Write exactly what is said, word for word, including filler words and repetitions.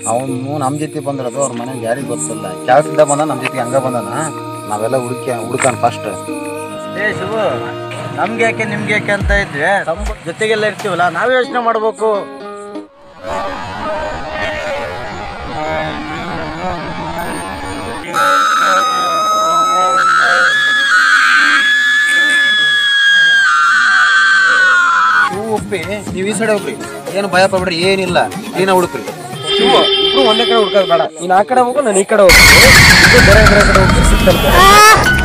ಅವನು ನಮ್ಮ ಜೊತೆ ಬಂದಿರೋದು ಅವ್ರ ಮನೆಗೆ ಯಾರಿಗೆ ಗೊತ್ತಿಲ್ಲ. ಕೆಲಸದಿಂದ ಬಂದ ನಮ್ಮ ಜೊತೆಗೆ ಹಂಗ ಬಂದಾನ. ನಾವೆಲ್ಲ ಹುಡುಕಿ ಹುಡುಕಾನ ಫಸ್ಟ್. ಏ ಶಿವು, ನಮ್ಗೆ ಯಾಕೆ ನಿಮ್ಗೆ ಯಾಕೆ ಅಂತ ಇದ್ವಿ, ನಮ್ಮ ಜೊತೆಗೆಲ್ಲ ಇರ್ತೀವಲ್ಲ, ನಾವೇ ಯೋಚನೆ ಮಾಡ್ಬೇಕು. ಉಪ್ಪಿ ನೀವು ಈ ಸೈಡ್ ಹೋಗ್ರಿ, ಏನು ಭಯ ಪಡ್ಬಿಡ್ರಿ, ಏನಿಲ್ಲ, ಏನ ಹುಡುಕ್ರಿ. ಶಿವು, ಇಬ್ರು ಒಂದೇ ಕಡೆ ಹುಡ್ಕೋದು ಬೇಡ, ನೀನ್ ಆ ಕಡೆ ಹೋಗು, ನಾನು ಈ ಕಡೆ ಹೋಗ್ತೀನಿ, ಬೇರೆ ಬೇರೆ ಕಡೆ ಹೋಗಿ ಸಿಗ್ತಾರೆ.